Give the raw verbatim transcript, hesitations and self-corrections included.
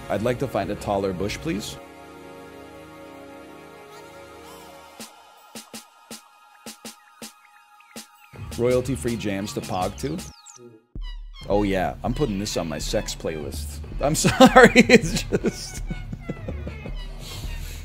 I'd like to find a taller bush, please. Royalty-free jams to Pog to. Oh yeah, I'm putting this on my sex playlist. I'm sorry, it's just...